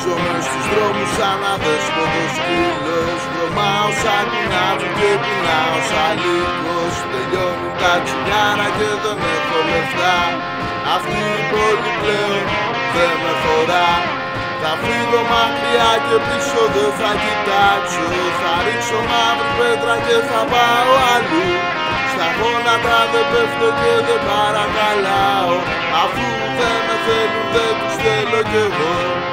Βυθίζομαι στους δρόμους σαν αδέσποτος σκύλος. Βρωμάω σαν κουνάβι και πεινάω σαν λύκος. Τελειώνουν τα τσιγάρα και δεν έχω λεφτά. Αυτή η πόλη πλέον δεν με χωρά. Θα φύγω μακριά και πίσω δεν θα κοιτάξω. Θα ρίξω μαύρη πέτρα και θα πάω αλλού. Στα γόνατα δεν πέφτω και δεν παρακαλάω. Αφού δεν με θέλουν δεν τους θέλω κι εγώ.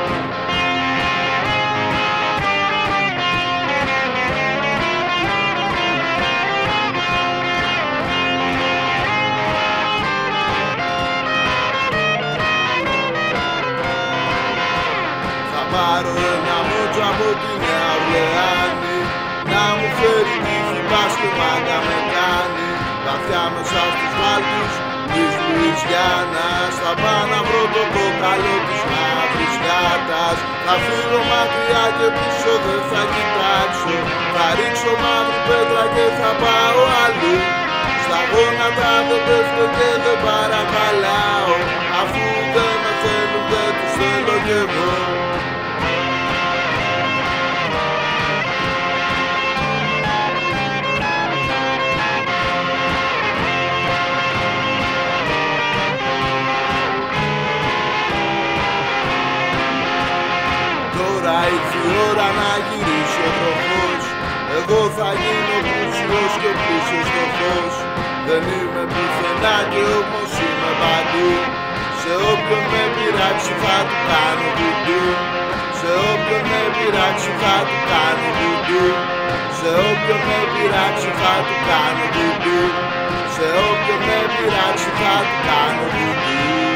Θα πάρω ένα μότσο από τη Νέα Ορλεάνη, να μου φέρει τύχη πας και μάγκα με κάνει. Βαθιά μέσα στους βάλτους της Λουιζιάννας θα πάω να βρω το κόκαλο της μαύρης γάτας. Θα φύγω μακριά και πίσω δεν θα κοιτάξω. Θα ρίξω μαύρη πέτρα και θα πάω αλλού. Στα γόνατα δεν πέφτω και δεν παρακαλάω. Αφού δεν με θέλουν δεν τους θέλω κι εγώ. Τώρα ήρθε η ώρα να γυρίσω τροχός. Εγώ θα γίνω πλούσιος και ο πλούσιος φτωχός. Δεν είμαι πουθενά και όμως είμαι παντού. Σε όποιον με πειράξει θα του κάνω κουντού. Σε όποιον με πειράξει θα του κάνω κουντού. Σε όποιον με πειράξει θα του κάνω κουντού. Σε όποιον με πειράξει θα του κάνω κουντού.